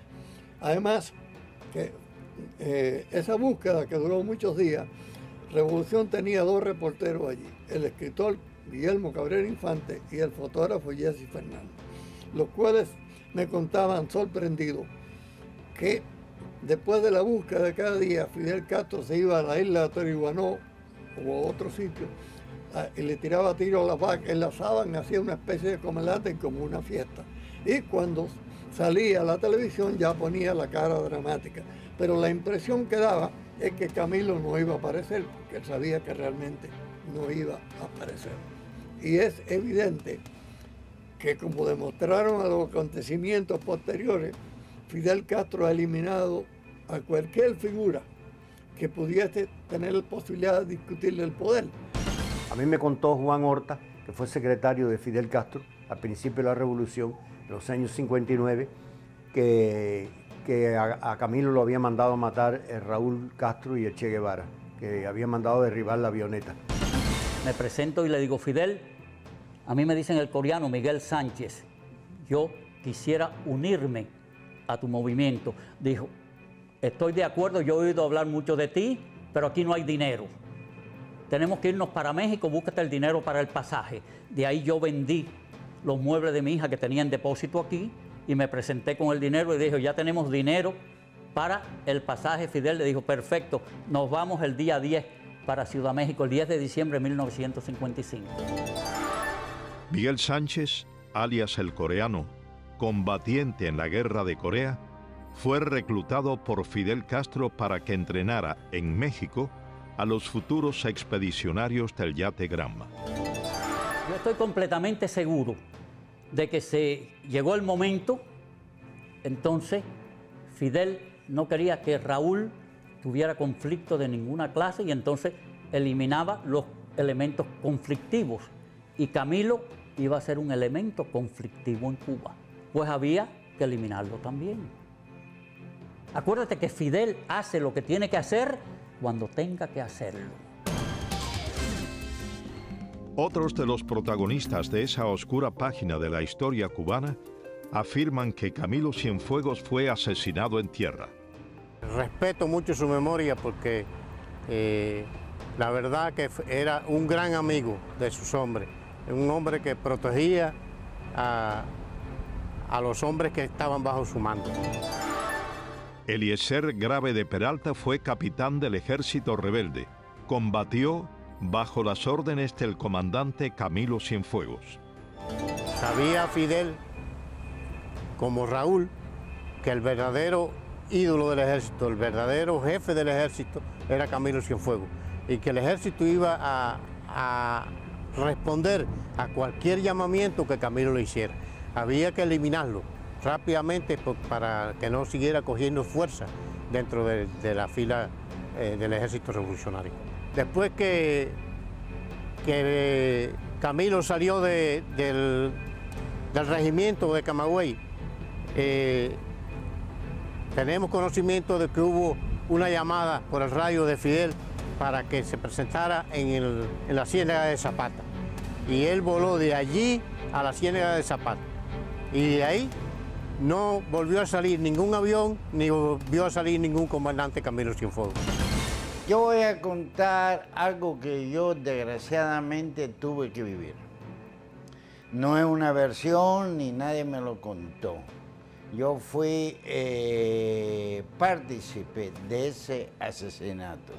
J: Además, que eh, esa búsqueda que duró muchos días, Revolución tenía dos reporteros allí, el escritor Guillermo Cabrera Infante y el fotógrafo Jesse Fernández, los cuales me contaban sorprendidos que después de la búsqueda de cada día, Fidel Castro se iba a la isla de Torihuanó o a otro sitio y le tiraba tiros a las vacas, enlazaban, hacía una especie de comelate como una fiesta. Y cuando salía a la televisión ya ponía la cara dramática. Pero la impresión que daba es que Camilo no iba a aparecer, porque él sabía que realmente no iba a aparecer. Y es evidente que, como demostraron a los acontecimientos posteriores, Fidel Castro ha eliminado a cualquier figura que pudiese tener la posibilidad de discutirle el poder.
I: A mí me contó Juan Horta, que fue secretario de Fidel Castro al principio de la Revolución, en los años cincuenta y nueve, que, que a, a Camilo lo había mandado a matar el Raúl Castro y el Che Guevara, que había mandado derribar la avioneta.
N: Me presento y le digo, Fidel, a mí me dicen el coreano Miguel Sánchez, yo quisiera unirme a tu movimiento. Dijo, estoy de acuerdo, yo he oído hablar mucho de ti, pero aquí no hay dinero. Tenemos que irnos para México, búscate el dinero para el pasaje. De ahí yo vendí los muebles de mi hija que tenía en depósito aquí y me presenté con el dinero y dije, ya tenemos dinero para el pasaje. Fidel le dijo, perfecto, nos vamos el día diez para Ciudad México, el diez de diciembre de mil novecientos cincuenta y cinco.
D: Miguel Sánchez, alias el Coreano, combatiente en la Guerra de Corea, fue reclutado por Fidel Castro para que entrenara en México a los futuros expedicionarios del yate Granma.
N: Yo estoy completamente seguro de que se llegó el momento, entonces Fidel no quería que Raúl tuviera conflicto de ninguna clase y entonces eliminaba los elementos conflictivos. Y Camilo iba a ser un elemento conflictivo en Cuba, pues había que eliminarlo también. Acuérdate que Fidel hace lo que tiene que hacer cuando tenga que hacerlo.
D: Otros de los protagonistas de esa oscura página de la historia cubana afirman que Camilo Cienfuegos fue asesinado en tierra.
O: Respeto mucho su memoria porque eh, la verdad que era un gran amigo de sus hombres, un hombre que protegía a, a los hombres que estaban bajo su mando.
D: Eliezer Grave de Peralta fue capitán del ejército rebelde. Combatió bajo las órdenes del comandante Camilo Cienfuegos.
O: Sabía Fidel, como Raúl, que el verdadero ídolo del ejército, el verdadero jefe del ejército era Camilo Cienfuegos y que el ejército iba a, a responder a cualquier llamamiento que Camilo le hiciera. Había que eliminarlo rápidamente para que no siguiera cogiendo fuerza dentro de, de la fila eh, del ejército revolucionario. Después que, que Camilo salió de, del, del regimiento de Camagüey, eh, tenemos conocimiento de que hubo una llamada por el radio de Fidel para que se presentara en, el, en la Ciénaga de Zapata. Y él voló de allí a la Ciénaga de Zapata. Y de ahí no volvió a salir ningún avión, ni volvió a salir ningún comandante Camilo Cienfuegos.
P: Yo voy a contar algo que yo desgraciadamente tuve que vivir. No es una versión ni nadie me lo contó. Yo fui eh, partícipe de ese asesinato.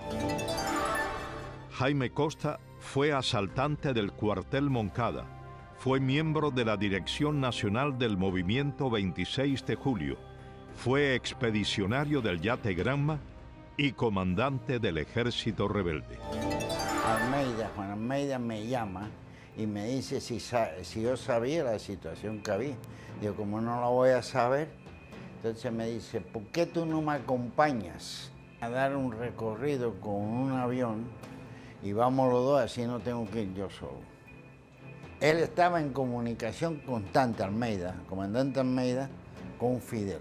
D: Jaime Costa fue asaltante del cuartel Moncada. Fue miembro de la Dirección Nacional del Movimiento veintiséis de julio. Fue expedicionario del yate Granma y comandante del ejército rebelde.
P: Almeida, Juan Almeida me llama y me dice si, si yo sabía la situación que había. Digo, como no la voy a saber, entonces me dice, ¿por qué tú no me acompañas a dar un recorrido con un avión y vamos los dos, así no tengo que ir yo solo? Él estaba en comunicación constante, Almeida, comandante Almeida, con Fidel.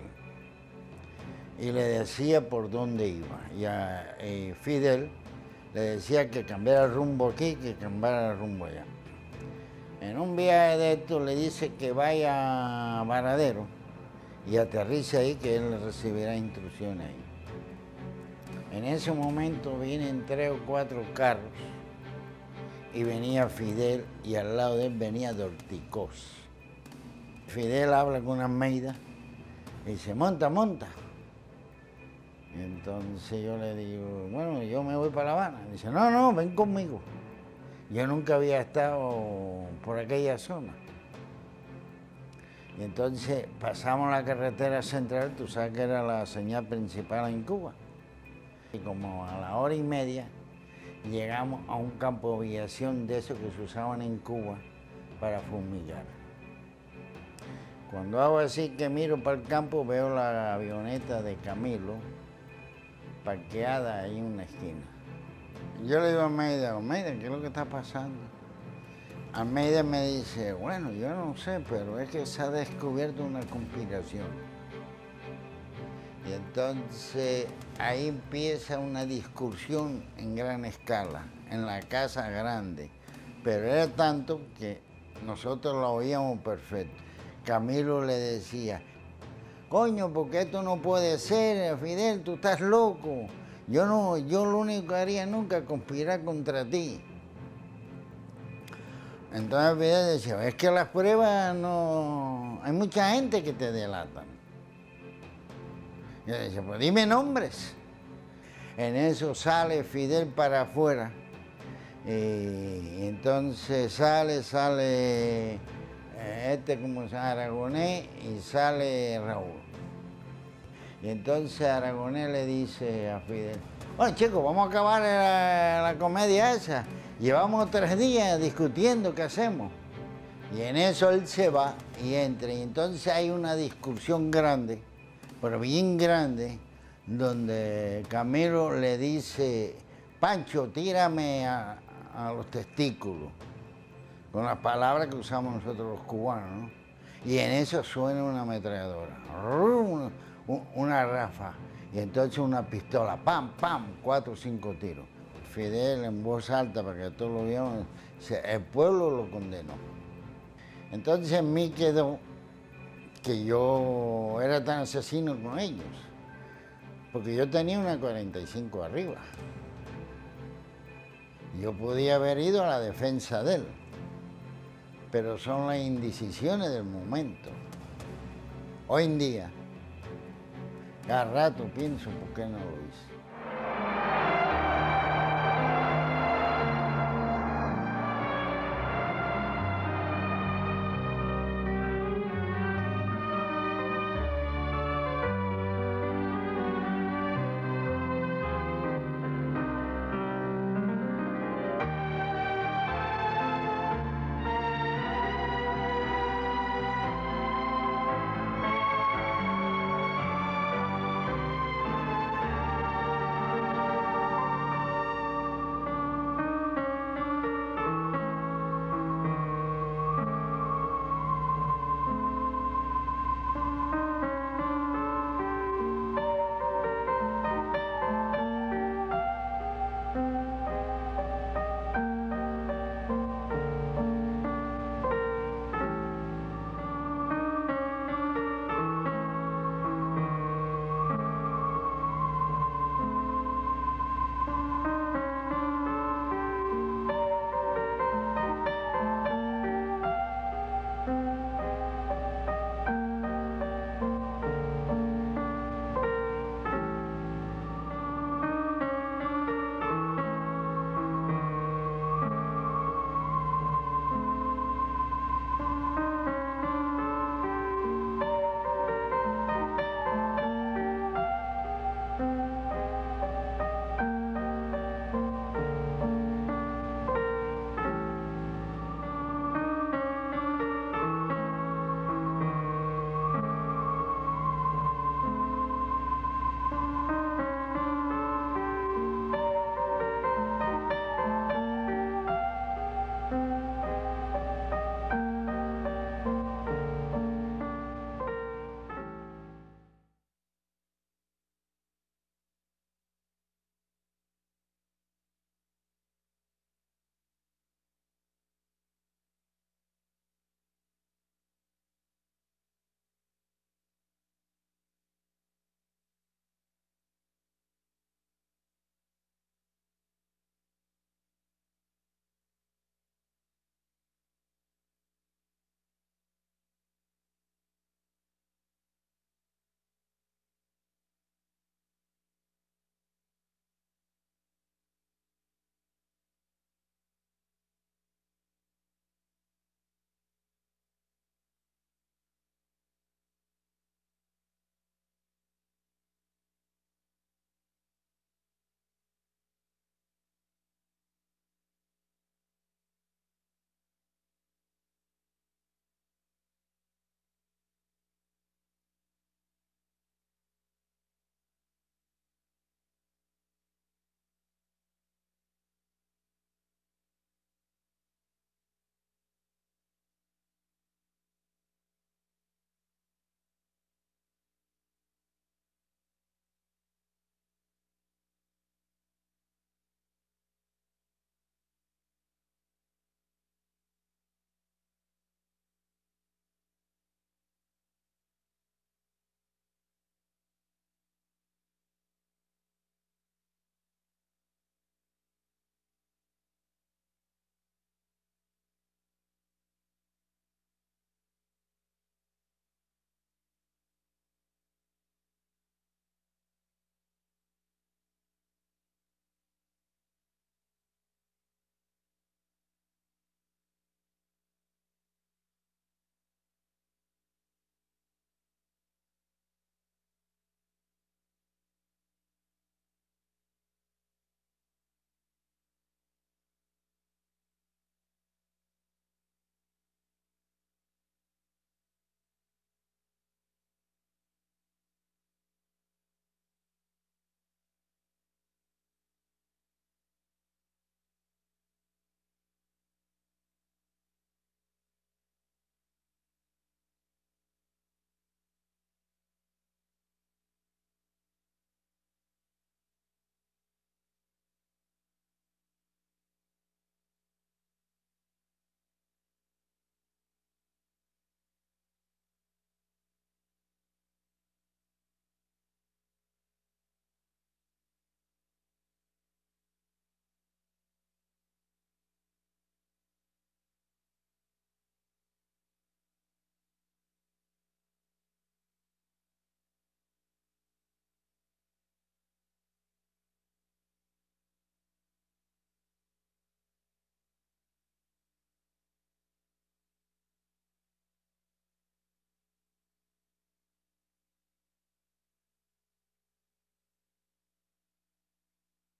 P: Y le decía por dónde iba. Y a eh, Fidel le decía que cambiara el rumbo aquí, que cambiara el rumbo allá. En un viaje de esto le dice que vaya a Varadero y aterrice ahí, que él recibirá instrucciones ahí. En ese momento vienen tres o cuatro carros y venía Fidel y al lado de él venía Dorticós. Fidel habla con Almeida y dice, monta, monta. Y entonces yo le digo, bueno, yo me voy para La Habana. Dice, no, no, ven conmigo. Yo nunca había estado por aquella zona. Y entonces pasamos la carretera central, tú sabes que era la señal principal en Cuba. Y como a la hora y media llegamos a un campo de aviación de esos que se usaban en Cuba para fumigar. Cuando hago así que miro para el campo, veo la avioneta de Camilo parqueada ahí en una esquina. Yo le digo a Almeida, Almeida, ¿qué es lo que está pasando? Almeida me dice, bueno, yo no sé, pero es que se ha descubierto una conspiración. Y entonces ahí empieza una discusión en gran escala, en la Casa Grande. Pero era tanto que nosotros lo oíamos perfecto. Camilo le decía, coño, porque esto no puede ser, Fidel, tú estás loco. Yo no, yo lo único que haría nunca es conspirar contra ti. Entonces Fidel decía, es que las pruebas no... Hay mucha gente que te delatan. Y Yo le dije, pues dime nombres. En eso sale Fidel para afuera. Y entonces sale, sale este como se llama Aragonés y sale Raúl. Y entonces Aragonés le dice a Fidel, bueno chicos, vamos a acabar la, la comedia esa. Llevamos tres días discutiendo qué hacemos. Y en eso él se va y entra. Y entonces hay una discusión grande, pero bien grande, donde Camilo le dice, Pancho, tírame a, a los testículos, con las palabras que usamos nosotros los cubanos, ¿no? Y en eso suena una ametralladora, una, una ráfaga, y entonces una pistola, pam, pam, cuatro o cinco tiros. Fidel en voz alta, para que todos lo vieran, el pueblo lo condenó. Entonces en mí quedó que yo era tan asesino con ellos, porque yo tenía una cuarenta y cinco arriba. Yo podía haber ido a la defensa de él, pero son las indecisiones del momento. Hoy en día, cada rato pienso por qué no lo hice.